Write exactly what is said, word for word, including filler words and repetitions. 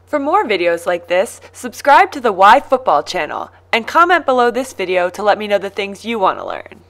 For more videos like this, subscribe to the YFutbol channel and comment below this video to let me know the things you want to learn.